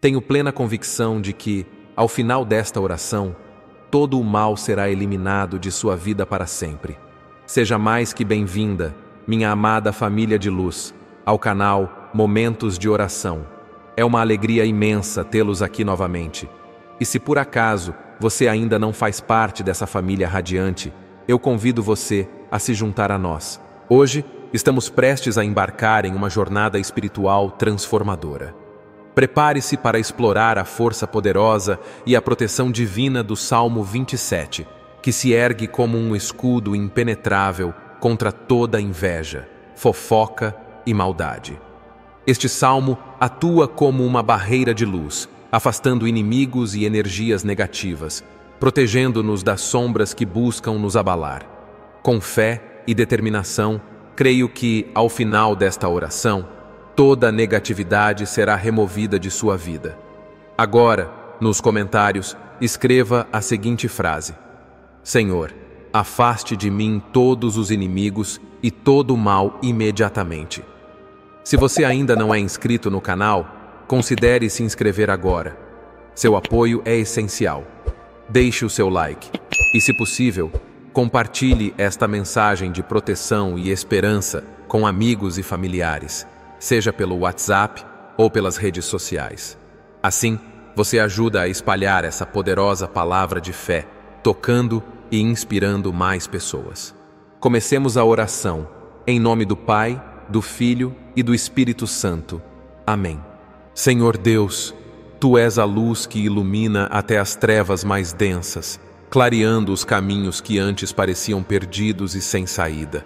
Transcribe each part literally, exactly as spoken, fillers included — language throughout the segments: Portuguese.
Tenho plena convicção de que, ao final desta oração, todo o mal será eliminado de sua vida para sempre. Seja mais que bem-vinda, minha amada família de luz, ao canal Momentos de Oração. É uma alegria imensa tê-los aqui novamente. E se por acaso você ainda não faz parte dessa família radiante, eu convido você a se juntar a nós. Hoje, estamos prestes a embarcar em uma jornada espiritual transformadora. Prepare-se para explorar a força poderosa e a proteção divina do Salmo vinte e sete, que se ergue como um escudo impenetrável contra toda inveja, fofoca e maldade. Este salmo atua como uma barreira de luz, afastando inimigos e energias negativas, protegendo-nos das sombras que buscam nos abalar. Com fé e determinação, creio que, ao final desta oração, toda negatividade será removida de sua vida. Agora, nos comentários, escreva a seguinte frase: Senhor, afaste de mim todos os inimigos e todo o mal imediatamente. Se você ainda não é inscrito no canal, considere se inscrever agora. Seu apoio é essencial. Deixe o seu like e, se possível, compartilhe esta mensagem de proteção e esperança com amigos e familiares, seja pelo WhatsApp ou pelas redes sociais. Assim, você ajuda a espalhar essa poderosa palavra de fé, tocando e inspirando mais pessoas. Comecemos a oração, em nome do Pai, do Filho e do Espírito Santo. Amém. Senhor Deus, Tu és a luz que ilumina até as trevas mais densas, clareando os caminhos que antes pareciam perdidos e sem saída.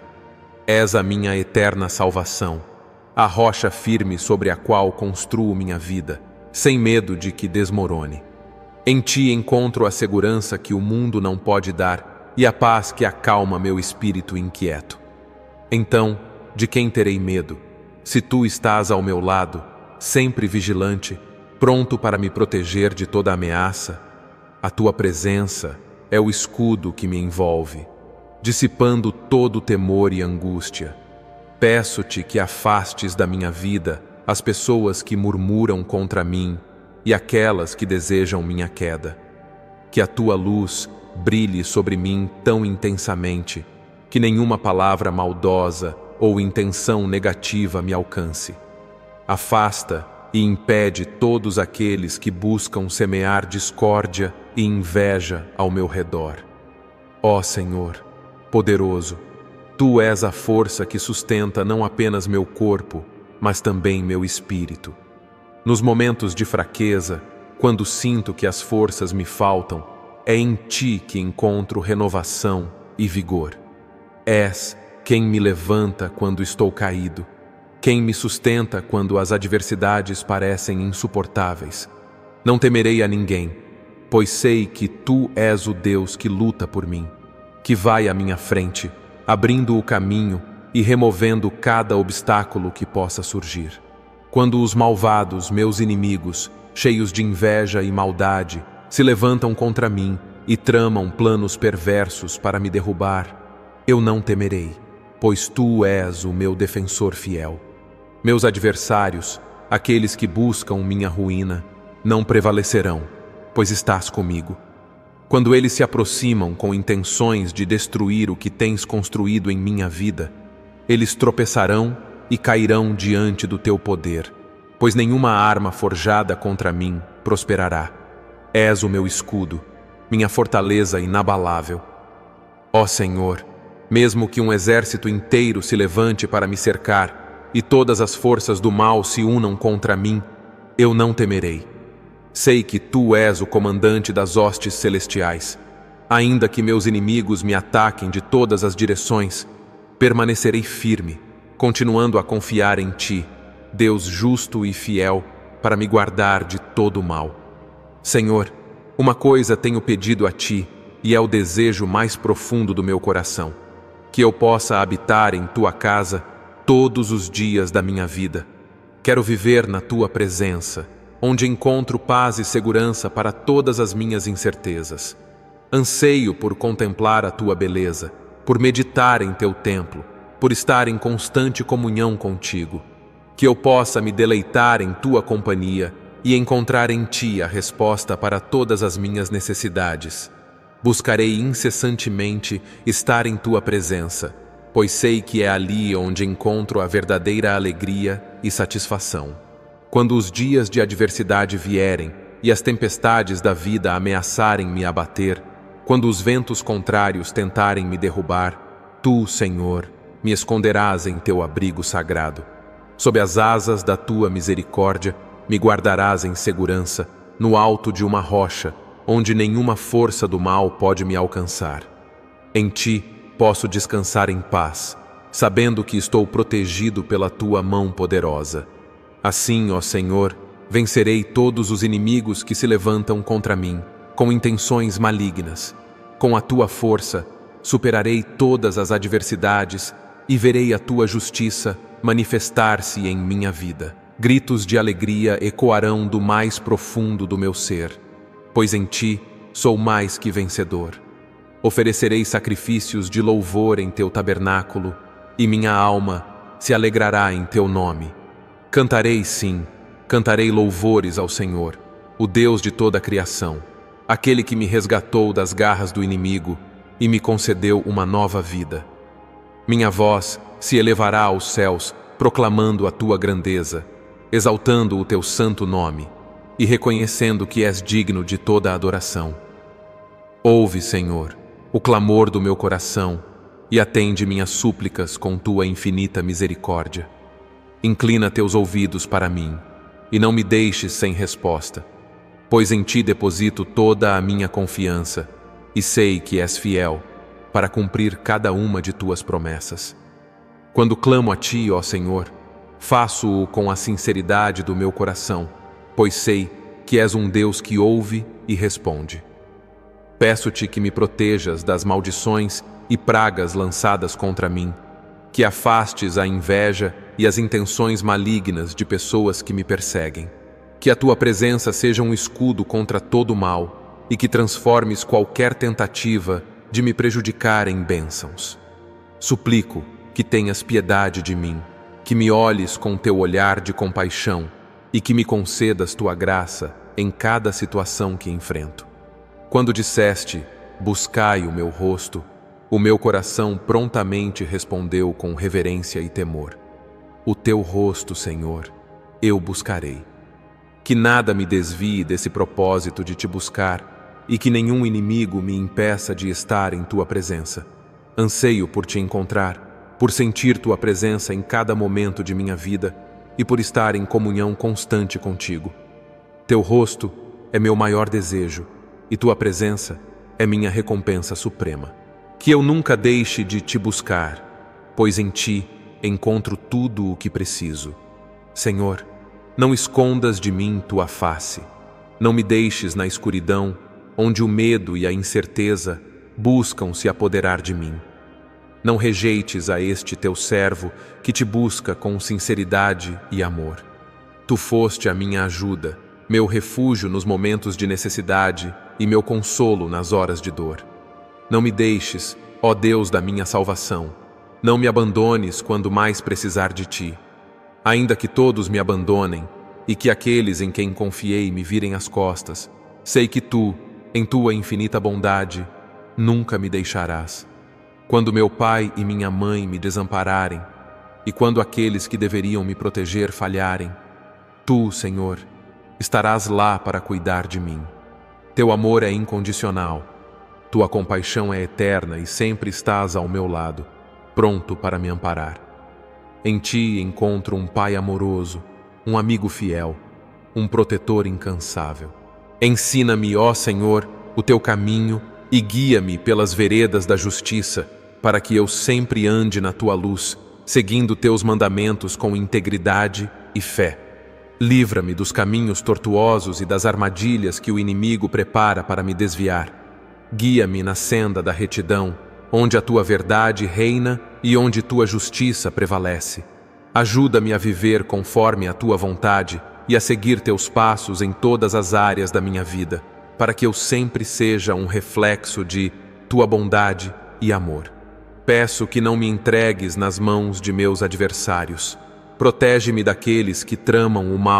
És a minha eterna salvação, a rocha firme sobre a qual construo minha vida, sem medo de que desmorone. Em Ti encontro a segurança que o mundo não pode dar e a paz que acalma meu espírito inquieto. Então, de quem terei medo, se Tu estás ao meu lado, sempre vigilante, pronto para me proteger de toda ameaça? A Tua presença é o escudo que me envolve, dissipando todo o temor e angústia. Peço-te que afastes da minha vida as pessoas que murmuram contra mim e aquelas que desejam minha queda. Que a Tua luz brilhe sobre mim tão intensamente que nenhuma palavra maldosa ou intenção negativa me alcance. Afasta e impede todos aqueles que buscam semear discórdia e inveja ao meu redor. Ó Senhor, poderoso, Tu és a força que sustenta não apenas meu corpo, mas também meu espírito. Nos momentos de fraqueza, quando sinto que as forças me faltam, é em Ti que encontro renovação e vigor. És quem me levanta quando estou caído, quem me sustenta quando as adversidades parecem insuportáveis. Não temerei a ninguém, pois sei que Tu és o Deus que luta por mim, que vai à minha frente, abrindo o caminho e removendo cada obstáculo que possa surgir. Quando os malvados, meus inimigos, cheios de inveja e maldade, se levantam contra mim e tramam planos perversos para me derrubar, eu não temerei, pois Tu és o meu defensor fiel. Meus adversários, aqueles que buscam minha ruína, não prevalecerão, pois estás comigo. Quando eles se aproximam com intenções de destruir o que tens construído em minha vida, eles tropeçarão e cairão diante do Teu poder, pois nenhuma arma forjada contra mim prosperará. És o meu escudo, minha fortaleza inabalável. Ó Senhor, mesmo que um exército inteiro se levante para me cercar e todas as forças do mal se unam contra mim, eu não temerei. Sei que Tu és o comandante das hostes celestiais. Ainda que meus inimigos me ataquem de todas as direções, permanecerei firme, continuando a confiar em Ti, Deus justo e fiel, para me guardar de todo o mal. Senhor, uma coisa tenho pedido a Ti, e é o desejo mais profundo do meu coração: que eu possa habitar em Tua casa todos os dias da minha vida. Quero viver na Tua presença, onde encontro paz e segurança para todas as minhas incertezas. Anseio por contemplar a Tua beleza, por meditar em Teu templo, por estar em constante comunhão contigo. Que eu possa me deleitar em Tua companhia e encontrar em ti a resposta para todas as minhas necessidades. Buscarei incessantemente estar em tua presença, pois sei que é ali onde encontro a verdadeira alegria e satisfação. Quando os dias de adversidade vierem e as tempestades da vida ameaçarem me abater, quando os ventos contrários tentarem me derrubar, tu, Senhor, me esconderás em teu abrigo sagrado. Sob as asas da tua misericórdia, me guardarás em segurança, no alto de uma rocha, onde nenhuma força do mal pode me alcançar. Em ti posso descansar em paz, sabendo que estou protegido pela tua mão poderosa. Assim, ó Senhor, vencerei todos os inimigos que se levantam contra mim, com intenções malignas. Com a tua força, superarei todas as adversidades e verei a tua justiça manifestar-se em minha vida. Gritos de alegria ecoarão do mais profundo do meu ser, pois em ti sou mais que vencedor. Oferecerei sacrifícios de louvor em teu tabernáculo, e minha alma se alegrará em teu nome. Cantarei, sim, cantarei louvores ao Senhor, o Deus de toda a criação, aquele que me resgatou das garras do inimigo e me concedeu uma nova vida. Minha voz se elevará aos céus, proclamando a tua grandeza, exaltando o teu santo nome e reconhecendo que és digno de toda a adoração. Ouve, Senhor, o clamor do meu coração e atende minhas súplicas com tua infinita misericórdia. Inclina teus ouvidos para mim e não me deixes sem resposta, pois em ti deposito toda a minha confiança e sei que és fiel para cumprir cada uma de tuas promessas. Quando clamo a ti, ó Senhor, faço-o com a sinceridade do meu coração, pois sei que és um Deus que ouve e responde. Peço-te que me protejas das maldições e pragas lançadas contra mim, que afastes a inveja e as intenções malignas de pessoas que me perseguem, que a tua presença seja um escudo contra todo mal e que transformes qualquer tentativa de me prejudicar em bênçãos. Suplico que tenhas piedade de mim, que me olhes com teu olhar de compaixão e que me concedas tua graça em cada situação que enfrento. Quando disseste, buscai o meu rosto, o meu coração prontamente respondeu com reverência e temor. O teu rosto, Senhor, eu buscarei. Que nada me desvie desse propósito de te buscar e que nenhum inimigo me impeça de estar em tua presença. Anseio por te encontrar, por sentir tua presença em cada momento de minha vida e por estar em comunhão constante contigo. Teu rosto é meu maior desejo e tua presença é minha recompensa suprema. Que eu nunca deixe de te buscar, pois em ti encontro tudo o que preciso. Senhor, não escondas de mim tua face. Não me deixes na escuridão, onde o medo e a incerteza buscam se apoderar de mim. Não rejeites a este teu servo que te busca com sinceridade e amor. Tu foste a minha ajuda, meu refúgio nos momentos de necessidade e meu consolo nas horas de dor. Não me deixes, ó Deus da minha salvação, não me abandones quando mais precisar de ti. Ainda que todos me abandonem e que aqueles em quem confiei me virem as costas, sei que tu, em tua infinita bondade, nunca me deixarás. Quando meu pai e minha mãe me desampararem e quando aqueles que deveriam me proteger falharem, tu, Senhor, estarás lá para cuidar de mim. Teu amor é incondicional. Tua compaixão é eterna e sempre estás ao meu lado, pronto para me amparar. Em ti encontro um pai amoroso, um amigo fiel, um protetor incansável. Ensina-me, ó Senhor, o teu caminho e guia-me pelas veredas da justiça, para que eu sempre ande na tua luz, seguindo teus mandamentos com integridade e fé. Livra-me dos caminhos tortuosos e das armadilhas que o inimigo prepara para me desviar. Guia-me na senda da retidão, onde a tua verdade reina e onde tua justiça prevalece. Ajuda-me a viver conforme a tua vontade e a seguir teus passos em todas as áreas da minha vida, para que eu sempre seja um reflexo de tua bondade e amor. Peço que não me entregues nas mãos de meus adversários. Protege-me daqueles que tramam o mal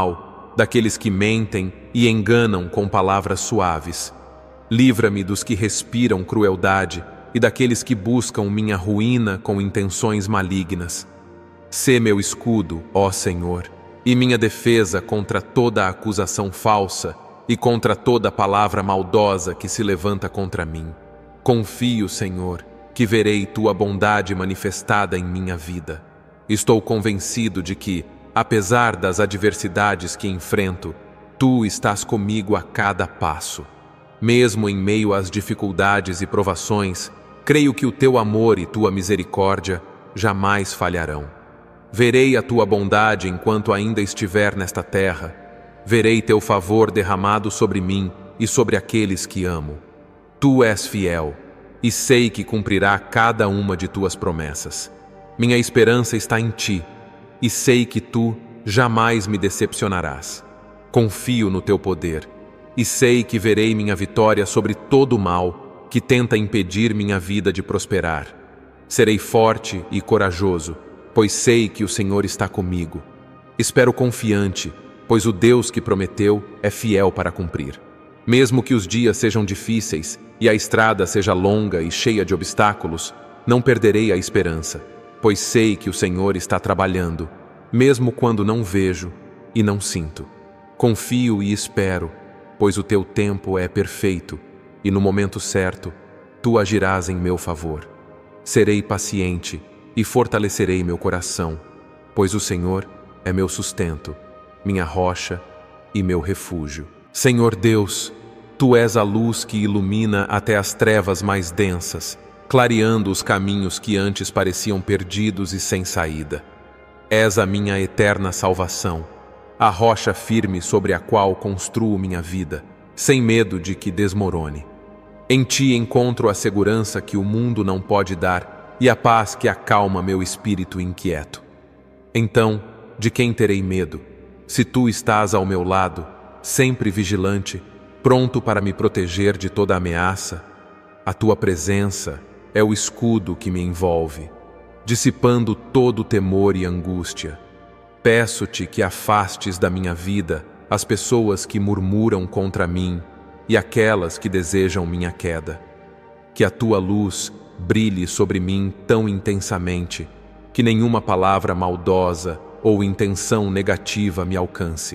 daqueles que mentem e enganam com palavras suaves. Livra-me dos que respiram crueldade e daqueles que buscam minha ruína com intenções malignas. Sê meu escudo, ó Senhor, e minha defesa contra toda acusação falsa e contra toda palavra maldosa que se levanta contra mim. Confio, Senhor, que verei tua bondade manifestada em minha vida. Estou convencido de que, apesar das adversidades que enfrento, tu estás comigo a cada passo. Mesmo em meio às dificuldades e provações, creio que o teu amor e tua misericórdia jamais falharão. Verei a tua bondade enquanto ainda estiver nesta terra. Verei teu favor derramado sobre mim e sobre aqueles que amo. Tu és fiel, e sei que cumprirá cada uma de tuas promessas. Minha esperança está em ti, e sei que tu jamais me decepcionarás. Confio no teu poder, e sei que verei minha vitória sobre todo o mal que tenta impedir minha vida de prosperar. Serei forte e corajoso, pois sei que o Senhor está comigo. Espero confiante, pois o Deus que prometeu é fiel para cumprir. Mesmo que os dias sejam difíceis e a estrada seja longa e cheia de obstáculos, não perderei a esperança, pois sei que o Senhor está trabalhando, mesmo quando não vejo e não sinto. Confio e espero, pois o teu tempo é perfeito, e no momento certo, tu agirás em meu favor. Serei paciente e fortalecerei meu coração, pois o Senhor é meu sustento, minha rocha e meu refúgio. Senhor Deus, tu és a luz que ilumina até as trevas mais densas, clareando os caminhos que antes pareciam perdidos e sem saída. És a minha eterna salvação, a rocha firme sobre a qual construo minha vida, sem medo de que desmorone. Em ti encontro a segurança que o mundo não pode dar e a paz que acalma meu espírito inquieto. Então, de quem terei medo, se tu estás ao meu lado, sempre vigilante, pronto para me proteger de toda ameaça? A tua presença é o escudo que me envolve, dissipando todo o temor e angústia. Peço-te que afastes da minha vida as pessoas que murmuram contra mim e aquelas que desejam minha queda. Que a tua luz brilhe sobre mim tão intensamente que nenhuma palavra maldosa ou intenção negativa me alcance.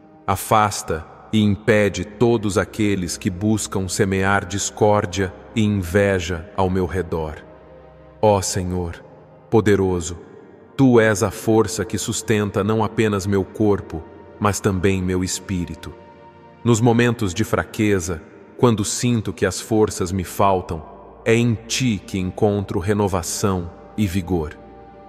Afasta e impede todos aqueles que buscam semear discórdia e inveja ao meu redor. Ó Senhor, poderoso, tu és a força que sustenta não apenas meu corpo, mas também meu espírito. Nos momentos de fraqueza, quando sinto que as forças me faltam, é em ti que encontro renovação e vigor.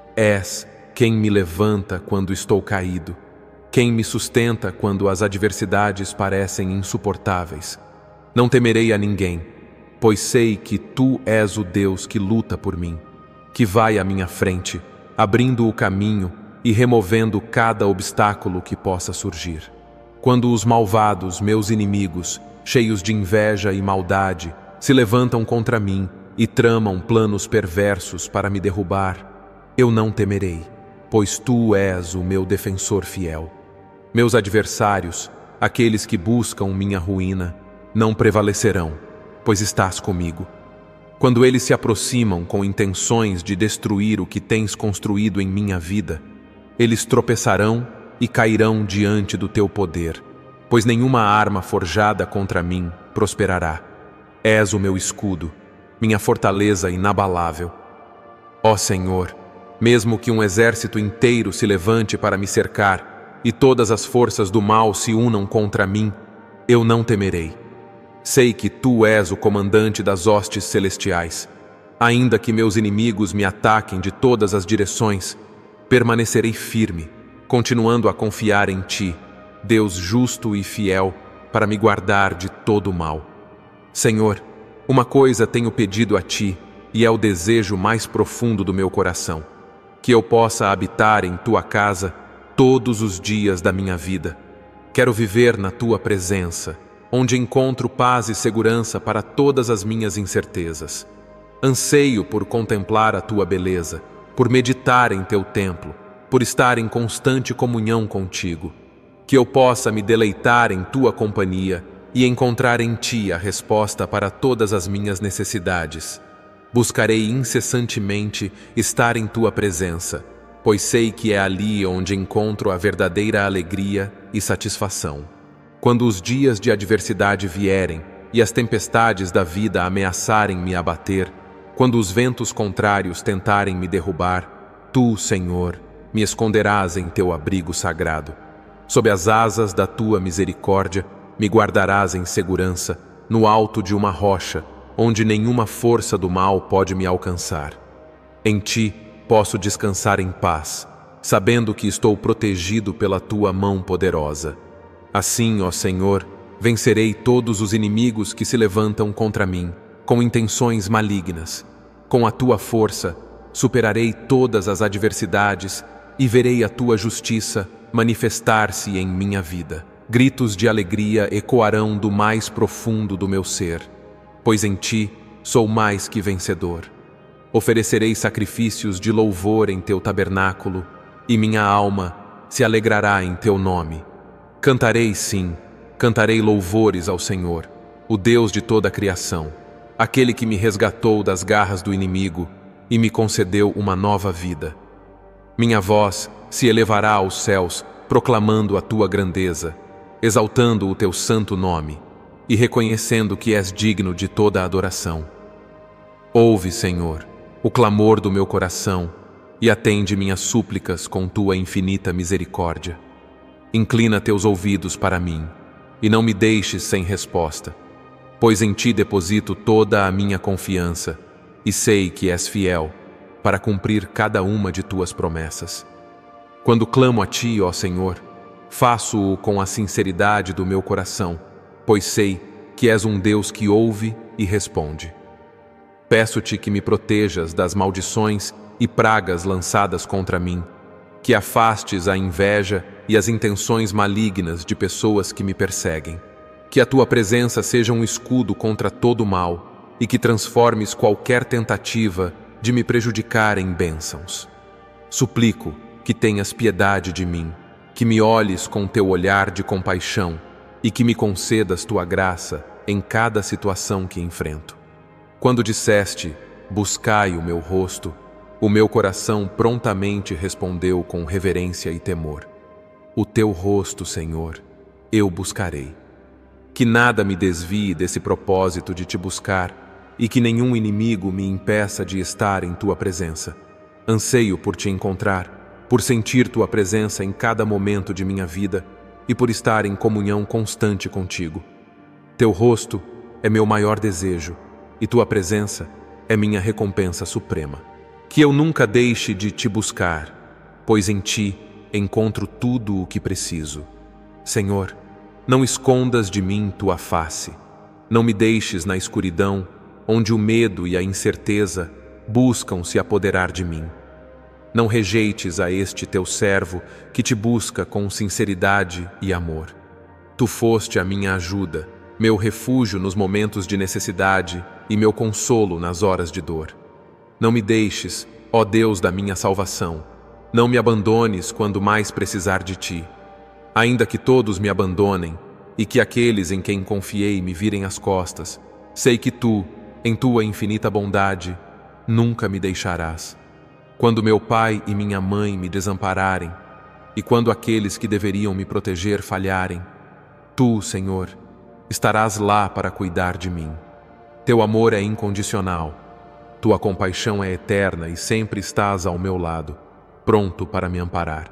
És quem me levanta quando estou caído, quem me sustenta quando as adversidades parecem insuportáveis. Não temerei a ninguém, pois sei que tu és o Deus que luta por mim, que vai à minha frente, abrindo o caminho e removendo cada obstáculo que possa surgir. Quando os malvados, meus inimigos, cheios de inveja e maldade, se levantam contra mim e tramam planos perversos para me derrubar, eu não temerei, pois tu és o meu defensor fiel. Meus adversários, aqueles que buscam minha ruína, não prevalecerão, pois estás comigo. Quando eles se aproximam com intenções de destruir o que tens construído em minha vida, eles tropeçarão e cairão diante do teu poder, pois nenhuma arma forjada contra mim prosperará. És o meu escudo, minha fortaleza inabalável. Ó Senhor, mesmo que um exército inteiro se levante para me cercar e todas as forças do mal se unam contra mim, eu não temerei. Sei que tu és o comandante das hostes celestiais. Ainda que meus inimigos me ataquem de todas as direções, permanecerei firme, continuando a confiar em ti, Deus justo e fiel, para me guardar de todo o mal. Senhor, uma coisa tenho pedido a ti, e é o desejo mais profundo do meu coração: que eu possa habitar em tua casa todos os dias da minha vida. Quero viver na tua presença, onde encontro paz e segurança para todas as minhas incertezas. Anseio por contemplar a tua beleza, por meditar em teu templo, por estar em constante comunhão contigo. que eu possa me deleitar em tua companhia e encontrar em ti a resposta para todas as minhas necessidades. Buscarei incessantemente estar em tua presença, pois sei que é ali onde encontro a verdadeira alegria e satisfação. Quando os dias de adversidade vierem e as tempestades da vida ameaçarem me abater, quando os ventos contrários tentarem me derrubar, tu, Senhor, me esconderás em teu abrigo sagrado. Sob as asas da tua misericórdia, me guardarás em segurança, no alto de uma rocha, onde nenhuma força do mal pode me alcançar. Em ti posso descansar em paz, sabendo que estou protegido pela tua mão poderosa. Assim, ó Senhor, vencerei todos os inimigos que se levantam contra mim, com intenções malignas. Com a tua força, superarei todas as adversidades e verei a tua justiça manifestar-se em minha vida. Gritos de alegria ecoarão do mais profundo do meu ser, pois em ti sou mais que vencedor. Oferecerei sacrifícios de louvor em teu tabernáculo, e minha alma se alegrará em teu nome. Cantarei, sim, cantarei louvores ao Senhor, o Deus de toda a criação, aquele que me resgatou das garras do inimigo e me concedeu uma nova vida. Minha voz se elevará aos céus, proclamando a tua grandeza, exaltando o teu santo nome e reconhecendo que és digno de toda a adoração. Ouve, Senhor, o clamor do meu coração e atende minhas súplicas com tua infinita misericórdia. Inclina teus ouvidos para mim e não me deixes sem resposta, pois em ti deposito toda a minha confiança e sei que és fiel para cumprir cada uma de tuas promessas. Quando clamo a ti, ó Senhor, faço-o com a sinceridade do meu coração, pois sei que és um Deus que ouve e responde. Peço-te que me protejas das maldições e pragas lançadas contra mim, que afastes a inveja e as intenções malignas de pessoas que me perseguem, que a tua presença seja um escudo contra todo o mal e que transformes qualquer tentativa de me prejudicar em bênçãos. Suplico que tenhas piedade de mim, que me olhes com teu olhar de compaixão e que me concedas tua graça em cada situação que enfrento. Quando disseste, buscai o meu rosto, o meu coração prontamente respondeu com reverência e temor. O teu rosto, Senhor, eu buscarei. Que nada me desvie desse propósito de te buscar e que nenhum inimigo me impeça de estar em tua presença. Anseio por te encontrar, por sentir tua presença em cada momento de minha vida e por estar em comunhão constante contigo. Teu rosto é meu maior desejo e tua presença é minha recompensa suprema. Que eu nunca deixe de te buscar, pois em ti encontro tudo o que preciso. Senhor, não escondas de mim tua face. Não me deixes na escuridão, onde o medo e a incerteza buscam se apoderar de mim. Não rejeites a este teu servo que te busca com sinceridade e amor. Tu foste a minha ajuda, meu refúgio nos momentos de necessidade e meu consolo nas horas de dor. Não me deixes, ó Deus da minha salvação, não me abandones quando mais precisar de ti. Ainda que todos me abandonem e que aqueles em quem confiei me virem as costas, sei que tu, em tua infinita bondade, nunca me deixarás. Quando meu pai e minha mãe me desampararem e quando aqueles que deveriam me proteger falharem, tu, Senhor, estarás lá para cuidar de mim. Teu amor é incondicional. Tua compaixão é eterna e sempre estás ao meu lado, pronto para me amparar.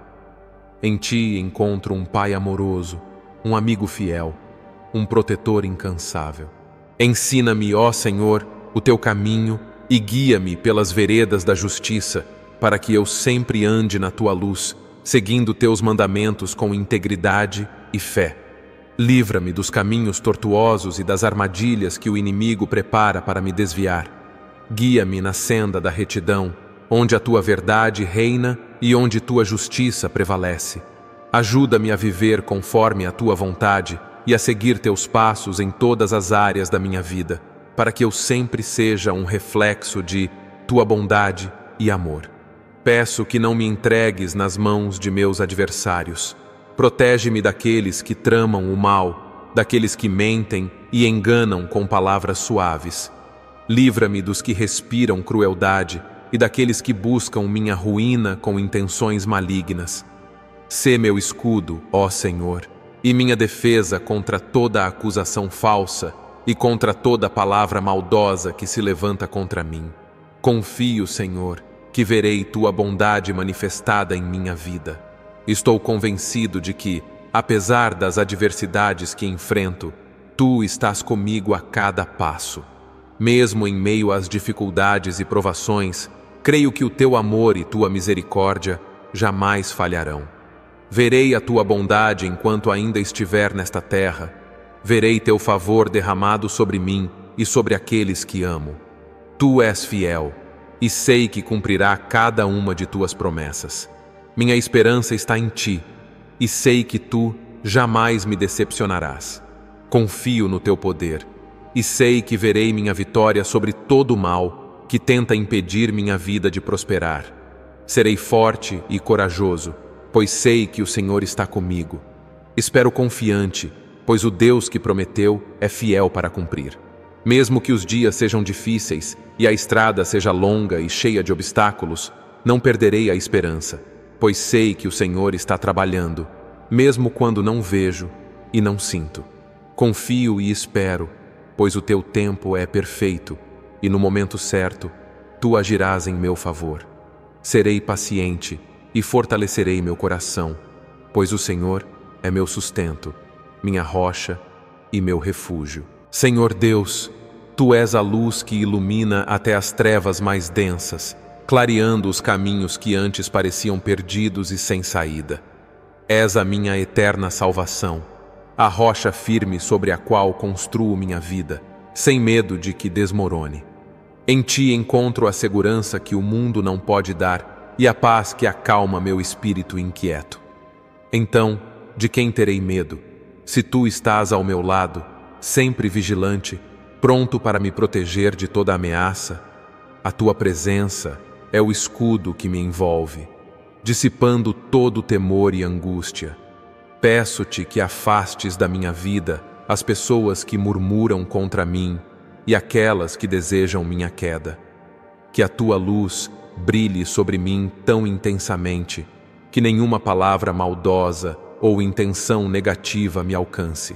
Em ti encontro um pai amoroso, um amigo fiel, um protetor incansável. Ensina-me, ó Senhor, o teu caminho e guia-me pelas veredas da justiça, para que eu sempre ande na tua luz, seguindo teus mandamentos com integridade e fé. Livra-me dos caminhos tortuosos e das armadilhas que o inimigo prepara para me desviar. Guia-me na senda da retidão, onde a tua verdade reina e onde tua justiça prevalece. Ajuda-me a viver conforme a tua vontade e a seguir teus passos em todas as áreas da minha vida, para que eu sempre seja um reflexo de tua bondade e amor. Peço que não me entregues nas mãos de meus adversários. Protege-me daqueles que tramam o mal, daqueles que mentem e enganam com palavras suaves. Livra-me dos que respiram crueldade e daqueles que buscam minha ruína com intenções malignas. Sê meu escudo, ó Senhor, e minha defesa contra toda acusação falsa e contra toda palavra maldosa que se levanta contra mim. Confio, Senhor, que verei tua bondade manifestada em minha vida. Estou convencido de que, apesar das adversidades que enfrento, tu estás comigo a cada passo. Mesmo em meio às dificuldades e provações, creio que o teu amor e tua misericórdia jamais falharão. Verei a tua bondade enquanto ainda estiver nesta terra. Verei teu favor derramado sobre mim e sobre aqueles que amo. Tu és fiel, e sei que cumprirá cada uma de tuas promessas. Minha esperança está em ti, e sei que tu jamais me decepcionarás. Confio no teu poder, e sei que verei minha vitória sobre todo o mal que tenta impedir minha vida de prosperar. Serei forte e corajoso, pois sei que o Senhor está comigo. Espero confiante, pois o Deus que prometeu é fiel para cumprir. Mesmo que os dias sejam difíceis e a estrada seja longa e cheia de obstáculos, não perderei a esperança, pois sei que o Senhor está trabalhando, mesmo quando não vejo e não sinto. Confio e espero, pois o teu tempo é perfeito, e no momento certo, tu agirás em meu favor. Serei paciente e fortalecerei meu coração, pois o Senhor é meu sustento, minha rocha e meu refúgio. Senhor Deus, tu és a luz que ilumina até as trevas mais densas, clareando os caminhos que antes pareciam perdidos e sem saída. És a minha eterna salvação, a rocha firme sobre a qual construo minha vida, sem medo de que desmorone. Em ti encontro a segurança que o mundo não pode dar e a paz que acalma meu espírito inquieto. Então, de quem terei medo, se tu estás ao meu lado, sempre vigilante, pronto para me proteger de toda ameaça? A tua presença é o escudo que me envolve, dissipando todo temor e angústia. Peço-te que afastes da minha vida as pessoas que murmuram contra mim e aquelas que desejam minha queda. Que a tua luz brilhe sobre mim tão intensamente que nenhuma palavra maldosa ou intenção negativa me alcance.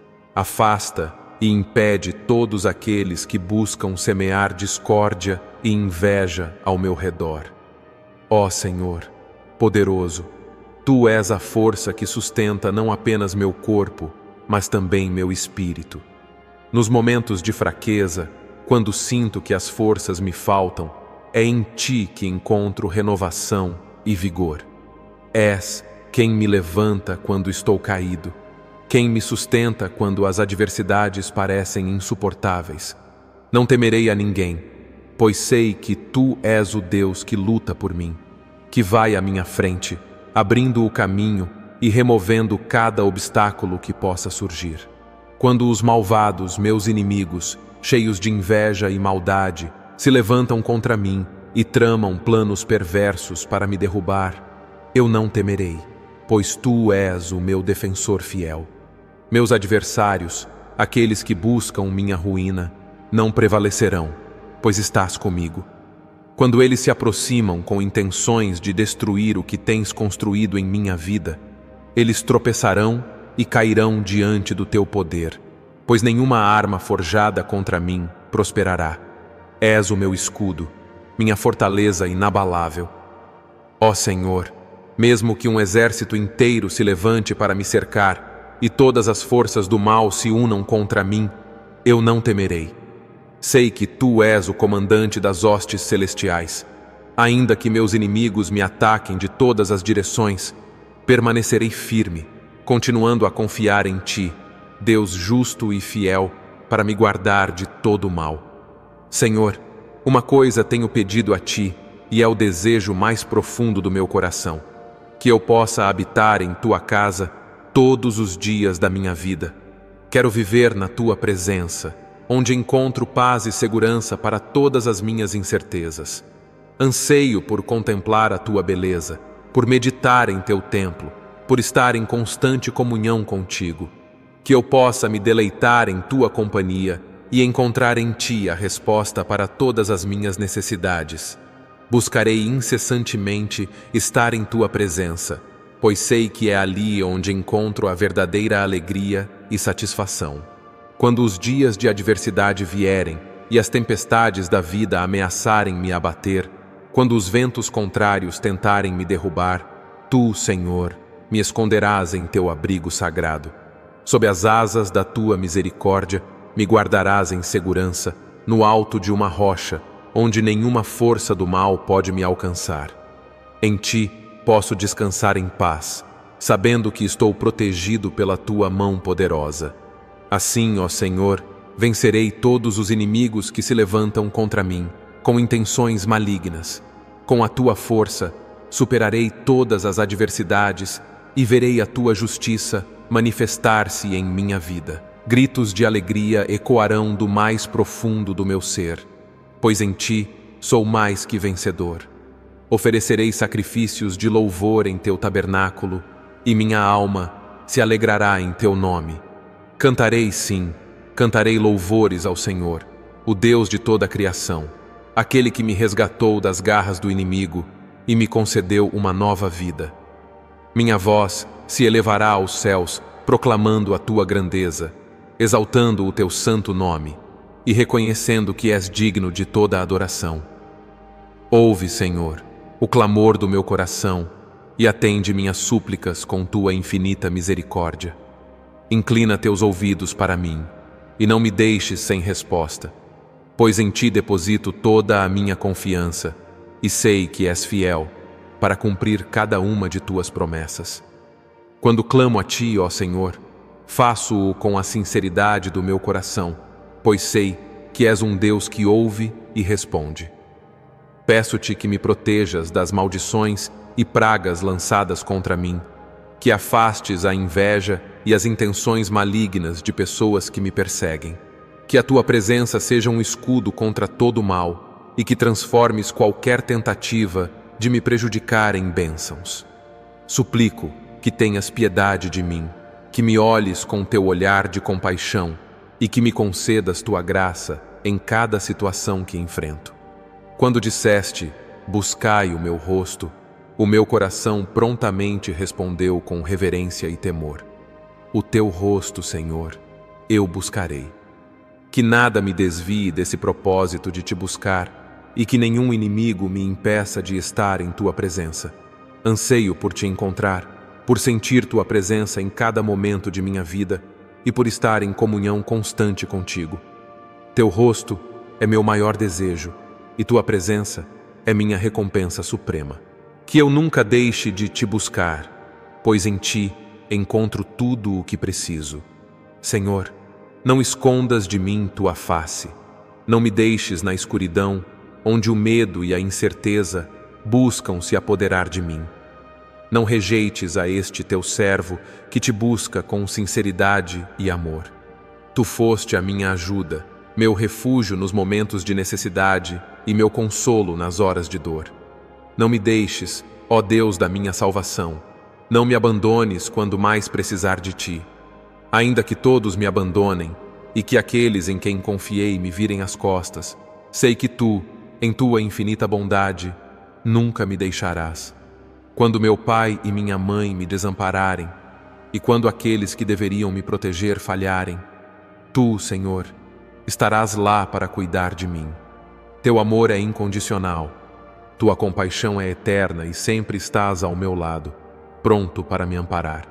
Afasta e impede todos aqueles que buscam semear discórdia e inveja ao meu redor. Ó Senhor, poderoso, tu és a força que sustenta não apenas meu corpo, mas também meu espírito. Nos momentos de fraqueza, quando sinto que as forças me faltam, é em ti que encontro renovação e vigor. És quem me levanta quando estou caído, quem me sustenta quando as adversidades parecem insuportáveis. Não temerei a ninguém, pois sei que tu és o Deus que luta por mim, que vai à minha frente, abrindo o caminho e removendo cada obstáculo que possa surgir. Quando os malvados, meus inimigos, cheios de inveja e maldade, se levantam contra mim e tramam planos perversos para me derrubar, eu não temerei, pois tu és o meu defensor fiel. Meus adversários, aqueles que buscam minha ruína, não prevalecerão, pois estás comigo. Quando eles se aproximam com intenções de destruir o que tens construído em minha vida, eles tropeçarão e cairão diante do teu poder, pois nenhuma arma forjada contra mim prosperará. És o meu escudo, minha fortaleza inabalável. Ó Senhor, mesmo que um exército inteiro se levante para me cercar e todas as forças do mal se unam contra mim, eu não temerei. Sei que tu és o comandante das hostes celestiais. Ainda que meus inimigos me ataquem de todas as direções, permanecerei firme, continuando a confiar em ti, Deus justo e fiel, para me guardar de todo o mal. Senhor, uma coisa tenho pedido a ti, e é o desejo mais profundo do meu coração, que eu possa habitar em tua casa todos os dias da minha vida. Quero viver na tua presença, onde encontro paz e segurança para todas as minhas incertezas. Anseio por contemplar a tua beleza, por meditar em teu templo, por estar em constante comunhão contigo, que eu possa me deleitar em tua companhia e encontrar em ti a resposta para todas as minhas necessidades. Buscarei incessantemente estar em tua presença, pois sei que é ali onde encontro a verdadeira alegria e satisfação. Quando os dias de adversidade vierem e as tempestades da vida ameaçarem me abater, quando os ventos contrários tentarem me derrubar, tu, Senhor, me esconderás em teu abrigo sagrado. Sob as asas da tua misericórdia, me guardarás em segurança, no alto de uma rocha, onde nenhuma força do mal pode me alcançar. Em ti posso descansar em paz, sabendo que estou protegido pela tua mão poderosa. Assim, ó Senhor, vencerei todos os inimigos que se levantam contra mim, com intenções malignas. Com a tua força, superarei todas as adversidades e verei a tua justiça manifestar-se em minha vida. Gritos de alegria ecoarão do mais profundo do meu ser, pois em ti sou mais que vencedor. Oferecerei sacrifícios de louvor em teu tabernáculo, e minha alma se alegrará em teu nome. Cantarei, sim, cantarei louvores ao Senhor, o Deus de toda a criação, aquele que me resgatou das garras do inimigo e me concedeu uma nova vida. Minha voz se elevará aos céus, proclamando a tua grandeza, exaltando o teu santo nome e reconhecendo que és digno de toda a adoração. Ouve, Senhor, o clamor do meu coração e atende minhas súplicas com tua infinita misericórdia. Inclina teus ouvidos para mim e não me deixes sem resposta, pois em ti deposito toda a minha confiança e sei que és fiel para cumprir cada uma de tuas promessas. Quando clamo a ti, ó Senhor, faço-o com a sinceridade do meu coração, pois sei que és um Deus que ouve e responde. Peço-te que me protejas das maldições e pragas lançadas contra mim, que afastes a inveja e as intenções malignas de pessoas que me perseguem. Que a tua presença seja um escudo contra todo o mal e que transformes qualquer tentativa de me prejudicar em bênçãos. Suplico que tenhas piedade de mim, que me olhes com teu olhar de compaixão e que me concedas tua graça em cada situação que enfrento. Quando disseste, buscai o meu rosto, o meu coração prontamente respondeu com reverência e temor. O teu rosto, Senhor, eu buscarei. Que nada me desvie desse propósito de te buscar e que nenhum inimigo me impeça de estar em tua presença. Anseio por te encontrar, por sentir tua presença em cada momento de minha vida e por estar em comunhão constante contigo. Teu rosto é meu maior desejo e tua presença é minha recompensa suprema. Que eu nunca deixe de te buscar, pois em ti encontro tudo o que preciso. Senhor, não escondas de mim tua face. Não me deixes na escuridão, onde o medo e a incerteza buscam se apoderar de mim. Não rejeites a este teu servo que te busca com sinceridade e amor. Tu foste a minha ajuda, meu refúgio nos momentos de necessidade e meu consolo nas horas de dor. Não me deixes, ó Deus da minha salvação, não me abandones quando mais precisar de ti. Ainda que todos me abandonem e que aqueles em quem confiei me virem as costas, sei que tu, em tua infinita bondade, nunca me deixarás. Quando meu pai e minha mãe me desampararem, e quando aqueles que deveriam me proteger falharem, tu, Senhor, estarás lá para cuidar de mim. Teu amor é incondicional, tua compaixão é eterna e sempre estás ao meu lado, pronto para me amparar.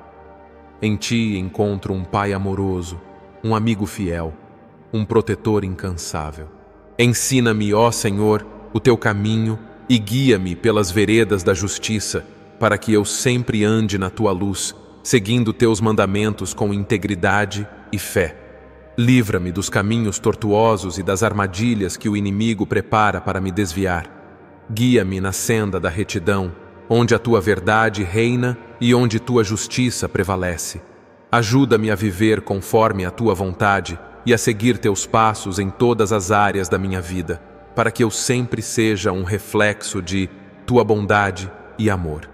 Em ti encontro um pai amoroso, um amigo fiel, um protetor incansável. Ensina-me, ó Senhor, o teu caminho e guia-me pelas veredas da justiça, para que eu sempre ande na tua luz, seguindo teus mandamentos com integridade e fé. Livra-me dos caminhos tortuosos e das armadilhas que o inimigo prepara para me desviar. Guia-me na senda da retidão, onde a tua verdade reina e onde tua justiça prevalece. Ajuda-me a viver conforme a tua vontade e a seguir teus passos em todas as áreas da minha vida, para que eu sempre seja um reflexo de tua bondade e amor.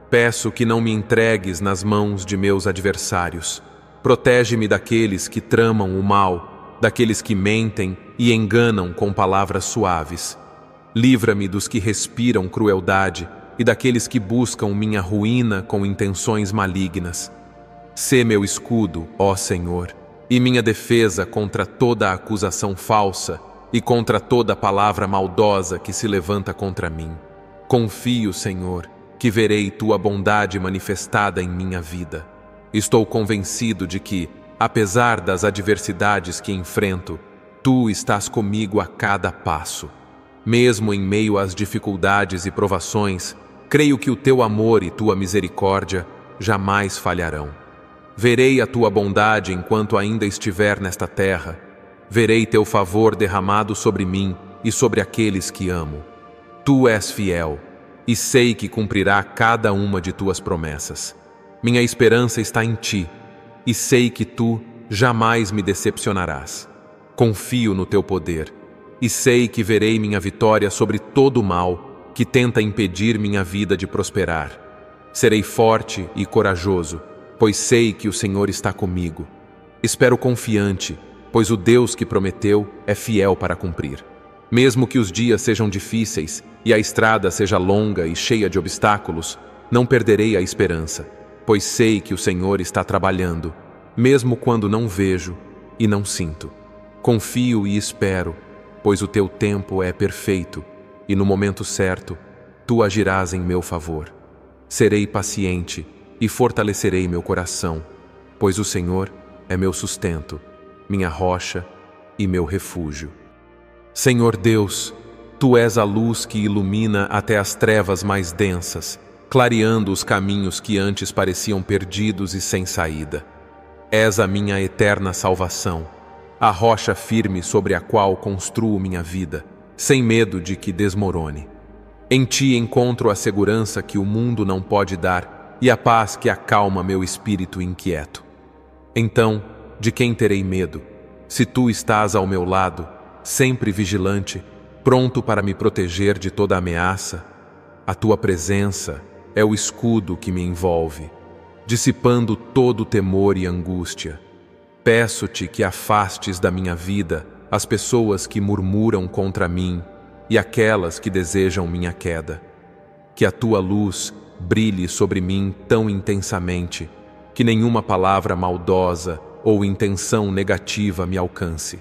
Peço que não me entregues nas mãos de meus adversários. Protege-me daqueles que tramam o mal, daqueles que mentem e enganam com palavras suaves. Livra-me dos que respiram crueldade e daqueles que buscam minha ruína com intenções malignas. Sê meu escudo, ó Senhor, e minha defesa contra toda acusação falsa e contra toda palavra maldosa que se levanta contra mim. Confio, Senhor, que verei tua bondade manifestada em minha vida. Estou convencido de que, apesar das adversidades que enfrento, tu estás comigo a cada passo. Mesmo em meio às dificuldades e provações, creio que o teu amor e tua misericórdia jamais falharão. Verei a tua bondade enquanto ainda estiver nesta terra. Verei teu favor derramado sobre mim e sobre aqueles que amo. Tu és fiel, e sei que cumprirá cada uma de tuas promessas. Minha esperança está em ti, e sei que tu jamais me decepcionarás. Confio no teu poder, e sei que verei minha vitória sobre todo o mal que tenta impedir minha vida de prosperar. Serei forte e corajoso, pois sei que o Senhor está comigo. Espero confiante, pois o Deus que prometeu é fiel para cumprir. Mesmo que os dias sejam difíceis e a estrada seja longa e cheia de obstáculos, não perderei a esperança, pois sei que o Senhor está trabalhando, mesmo quando não vejo e não sinto. Confio e espero, pois o teu tempo é perfeito, e no momento certo, tu agirás em meu favor. Serei paciente e fortalecerei meu coração, pois o Senhor é meu sustento, minha rocha e meu refúgio. Senhor Deus, tu és a luz que ilumina até as trevas mais densas, clareando os caminhos que antes pareciam perdidos e sem saída. És a minha eterna salvação, a rocha firme sobre a qual construo minha vida, sem medo de que desmorone. Em ti encontro a segurança que o mundo não pode dar e a paz que acalma meu espírito inquieto. Então, de quem terei medo, se tu estás ao meu lado, sempre vigilante, pronto para me proteger de toda ameaça? A tua presença é o escudo que me envolve, dissipando todo temor e angústia. Peço-te que afastes da minha vida as pessoas que murmuram contra mim e aquelas que desejam minha queda. Que a tua luz brilhe sobre mim tão intensamente que nenhuma palavra maldosa ou intenção negativa me alcance.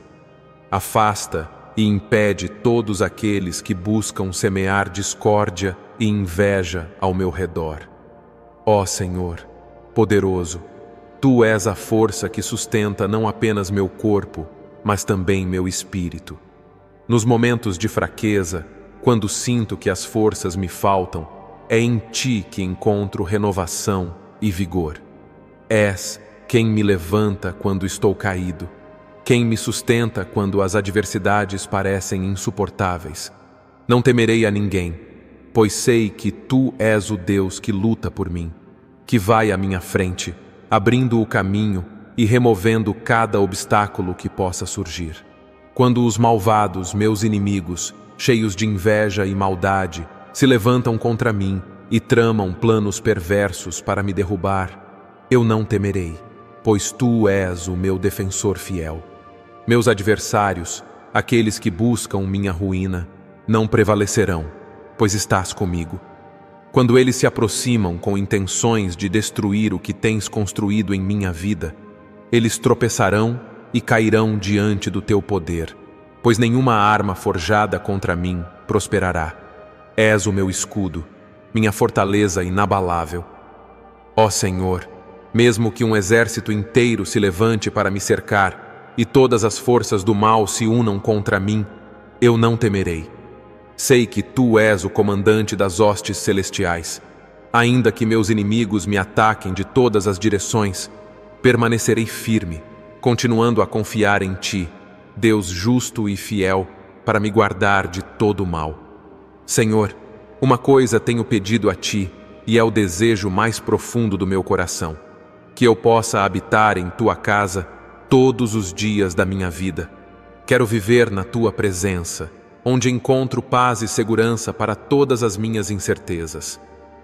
Afasta e impede todos aqueles que buscam semear discórdia e inveja ao meu redor. Ó Senhor, poderoso, tu és a força que sustenta não apenas meu corpo, mas também meu espírito. Nos momentos de fraqueza, quando sinto que as forças me faltam, é em ti que encontro renovação e vigor. És quem me levanta quando estou caído, quem me sustenta quando as adversidades parecem insuportáveis. Não temerei a ninguém, pois sei que tu és o Deus que luta por mim, que vai à minha frente, abrindo o caminho e removendo cada obstáculo que possa surgir. Quando os malvados, meus inimigos, cheios de inveja e maldade, se levantam contra mim e tramam planos perversos para me derrubar, eu não temerei, pois tu és o meu defensor fiel. Meus adversários, aqueles que buscam minha ruína, não prevalecerão, pois estás comigo. Quando eles se aproximam com intenções de destruir o que tens construído em minha vida, eles tropeçarão e cairão diante do teu poder, pois nenhuma arma forjada contra mim prosperará. És o meu escudo, minha fortaleza inabalável. Ó Senhor, mesmo que um exército inteiro se levante para me cercar e todas as forças do mal se unam contra mim, eu não temerei. Sei que tu és o comandante das hostes celestiais. Ainda que meus inimigos me ataquem de todas as direções, permanecerei firme, continuando a confiar em ti, Deus justo e fiel, para me guardar de todo o mal. Senhor, uma coisa tenho pedido a ti, e é o desejo mais profundo do meu coração, que eu possa habitar em tua casa todos os dias da minha vida. Quero viver na tua presença, onde encontro paz e segurança para todas as minhas incertezas.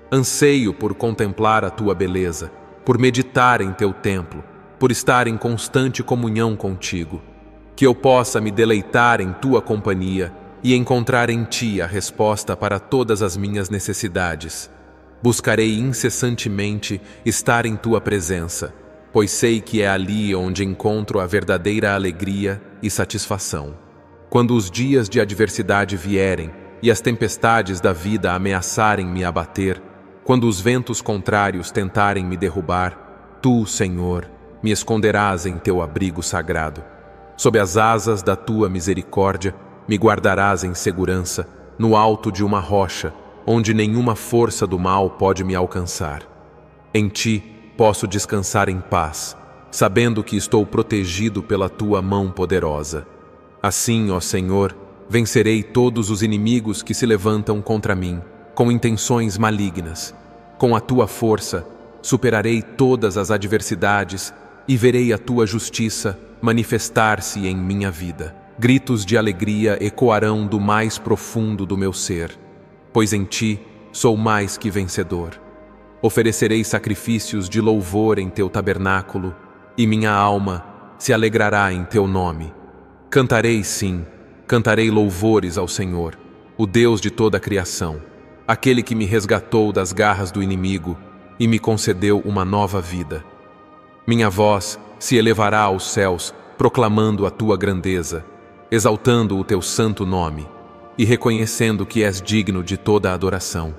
Anseio por contemplar a tua beleza, por meditar em teu templo, por estar em constante comunhão contigo. Que eu possa me deleitar em tua companhia e encontrar em ti a resposta para todas as minhas necessidades. Buscarei incessantemente estar em tua presença, pois sei que é ali onde encontro a verdadeira alegria e satisfação. Quando os dias de adversidade vierem e as tempestades da vida ameaçarem me abater, quando os ventos contrários tentarem me derrubar, tu, Senhor, me esconderás em teu abrigo sagrado. Sob as asas da tua misericórdia, me guardarás em segurança, no alto de uma rocha, onde nenhuma força do mal pode me alcançar. Em ti posso descansar em paz, sabendo que estou protegido pela tua mão poderosa. Assim, ó Senhor, vencerei todos os inimigos que se levantam contra mim, com intenções malignas. Com a tua força, superarei todas as adversidades e verei a tua justiça manifestar-se em minha vida. Gritos de alegria ecoarão do mais profundo do meu ser, pois em ti sou mais que vencedor. Oferecerei sacrifícios de louvor em teu tabernáculo, e minha alma se alegrará em teu nome. Cantarei, sim, cantarei louvores ao Senhor, o Deus de toda a criação, aquele que me resgatou das garras do inimigo e me concedeu uma nova vida. Minha voz se elevará aos céus, proclamando a tua grandeza, exaltando o teu santo nome e reconhecendo que és digno de toda a adoração.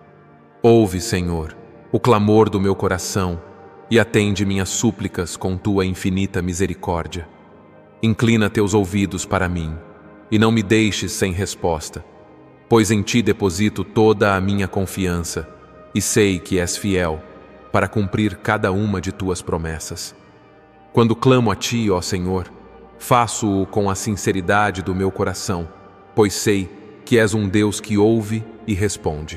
Ouve, Senhor, o clamor do meu coração e atende minhas súplicas com tua infinita misericórdia. Inclina teus ouvidos para mim e não me deixes sem resposta, pois em ti deposito toda a minha confiança e sei que és fiel para cumprir cada uma de tuas promessas. Quando clamo a ti, ó Senhor, faço-o com a sinceridade do meu coração, pois sei que és um Deus que ouve e responde.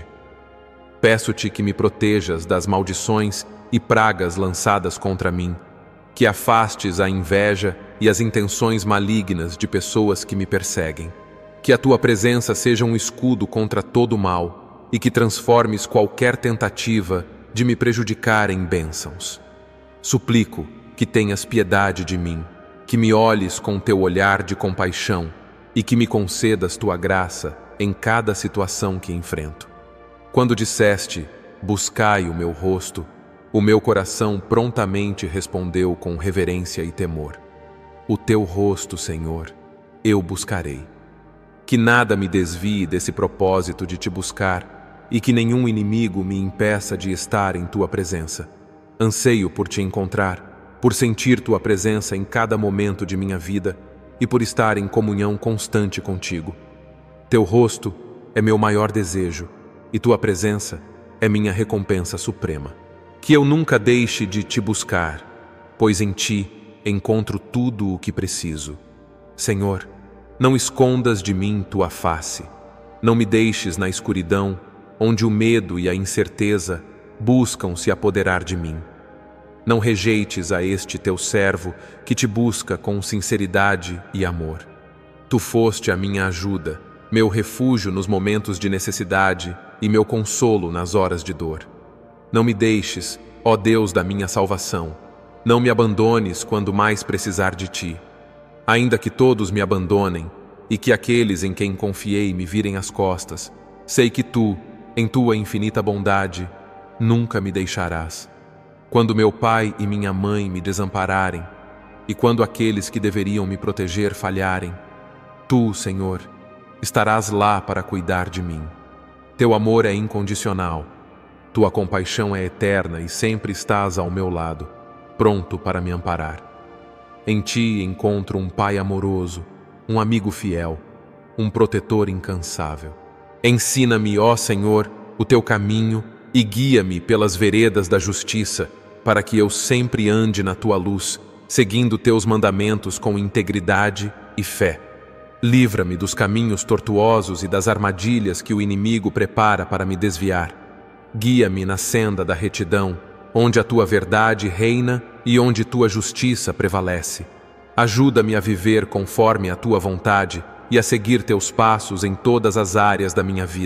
Peço-te que me protejas das maldições e pragas lançadas contra mim, que afastes a inveja e as intenções malignas de pessoas que me perseguem. Que a tua presença seja um escudo contra todo o mal e que transformes qualquer tentativa de me prejudicar em bênçãos. Suplico que tenhas piedade de mim, que me olhes com teu olhar de compaixão e que me concedas tua graça em cada situação que enfrento. Quando disseste, buscai o meu rosto, o meu coração prontamente respondeu com reverência e temor. O teu rosto, Senhor, eu buscarei. Que nada me desvie desse propósito de te buscar e que nenhum inimigo me impeça de estar em tua presença. Anseio por te encontrar, por sentir tua presença em cada momento de minha vida e por estar em comunhão constante contigo. Teu rosto é meu maior desejo e tua presença é minha recompensa suprema. Que eu nunca deixe de te buscar, pois em ti encontro tudo o que preciso. Senhor, não escondas de mim tua face. Não me deixes na escuridão, onde o medo e a incerteza buscam se apoderar de mim. Não rejeites a este teu servo que te busca com sinceridade e amor. Tu foste a minha ajuda, meu refúgio nos momentos de necessidade e meu consolo nas horas de dor. Não me deixes, ó Deus da minha salvação, não me abandones quando mais precisar de ti. Ainda que todos me abandonem e que aqueles em quem confiei me virem as costas, sei que tu, em tua infinita bondade, nunca me deixarás. Quando meu pai e minha mãe me desampararem, e quando aqueles que deveriam me proteger falharem, tu, Senhor, estarás lá para cuidar de mim. Teu amor é incondicional, tua compaixão é eterna e sempre estás ao meu lado, pronto para me amparar. Em ti encontro um pai amoroso, um amigo fiel, um protetor incansável. Ensina-me, ó Senhor, o teu caminho e guia-me pelas veredas da justiça, para que eu sempre ande na tua luz, seguindo teus mandamentos com integridade e fé. Livra-me dos caminhos tortuosos e das armadilhas que o inimigo prepara para me desviar. Guia-me na senda da retidão, onde a tua verdade reina e onde tua justiça prevalece. Ajuda-me a viver conforme a tua vontade e a seguir teus passos em todas as áreas da minha vida.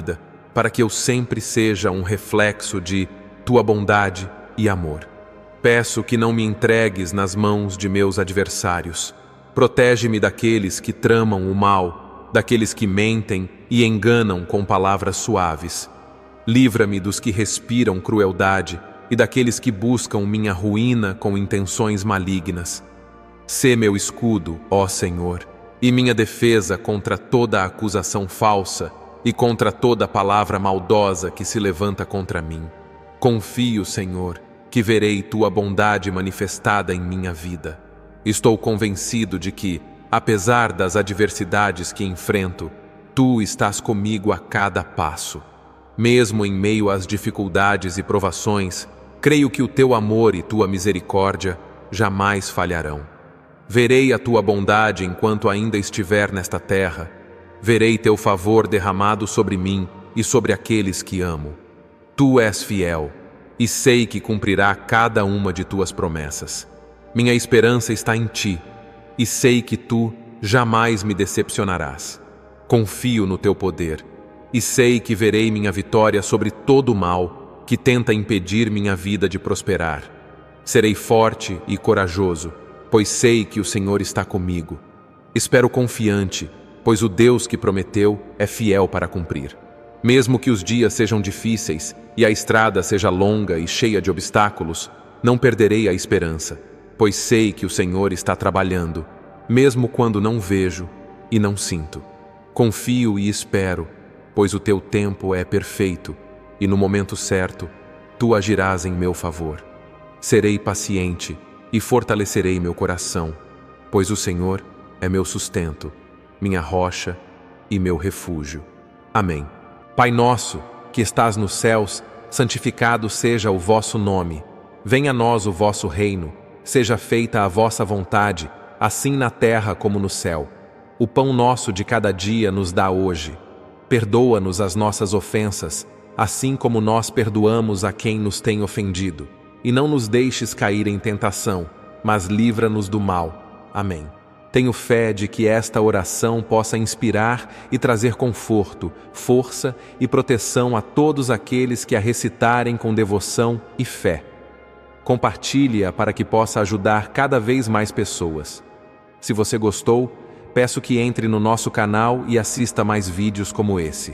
para que eu sempre seja um reflexo de tua bondade e amor. Peço que não me entregues nas mãos de meus adversários. Protege-me daqueles que tramam o mal, daqueles que mentem e enganam com palavras suaves. Livra-me dos que respiram crueldade e daqueles que buscam minha ruína com intenções malignas. Sê meu escudo, ó Senhor, e minha defesa contra toda acusação falsa e contra toda palavra maldosa que se levanta contra mim. Confio, Senhor, que verei tua bondade manifestada em minha vida. Estou convencido de que, apesar das adversidades que enfrento, tu estás comigo a cada passo. Mesmo em meio às dificuldades e provações, creio que o teu amor e tua misericórdia jamais falharão. Verei a tua bondade enquanto ainda estiver nesta terra. Verei teu favor derramado sobre mim e sobre aqueles que amo. Tu és fiel, e sei que cumprirá cada uma de tuas promessas. Minha esperança está em ti, e sei que tu jamais me decepcionarás. Confio no teu poder, e sei que verei minha vitória sobre todo o mal que tenta impedir minha vida de prosperar. Serei forte e corajoso, pois sei que o Senhor está comigo. Espero confiante, pois o Deus que prometeu é fiel para cumprir. Mesmo que os dias sejam difíceis e a estrada seja longa e cheia de obstáculos, não perderei a esperança, pois sei que o Senhor está trabalhando, mesmo quando não vejo e não sinto. Confio e espero, pois o teu tempo é perfeito, e no momento certo, tu agirás em meu favor. Serei paciente e fortalecerei meu coração, pois o Senhor é meu sustento, minha rocha e meu refúgio. Amém. Pai nosso, que estás nos céus, santificado seja o vosso nome. Venha a nós o vosso reino, seja feita a vossa vontade, assim na terra como no céu. O pão nosso de cada dia nos dá hoje. Perdoa-nos as nossas ofensas, assim como nós perdoamos a quem nos tem ofendido. E não nos deixes cair em tentação, mas livra-nos do mal. Amém. Tenho fé de que esta oração possa inspirar e trazer conforto, força e proteção a todos aqueles que a recitarem com devoção e fé. Compartilhe-a para que possa ajudar cada vez mais pessoas. Se você gostou, peço que entre no nosso canal e assista mais vídeos como esse.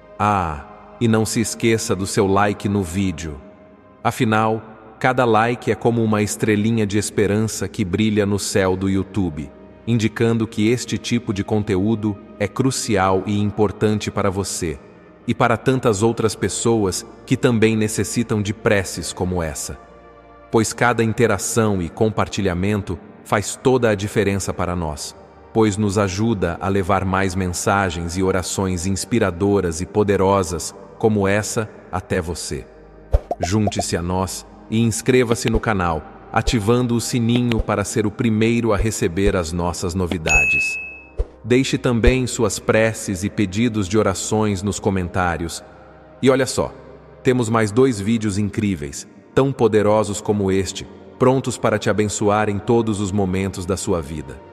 Ah, e não se esqueça do seu like no vídeo. Afinal, cada like é como uma estrelinha de esperança que brilha no céu do YouTube, indicando que este tipo de conteúdo é crucial e importante para você e para tantas outras pessoas que também necessitam de preces como essa. Pois cada interação e compartilhamento faz toda a diferença para nós, pois nos ajuda a levar mais mensagens e orações inspiradoras e poderosas como essa até você. Junte-se a nós e inscreva-se no canal, ativando o sininho para ser o primeiro a receber as nossas novidades. Deixe também suas preces e pedidos de orações nos comentários. E olha só, temos mais dois vídeos incríveis, tão poderosos como este, prontos para te abençoar em todos os momentos da sua vida.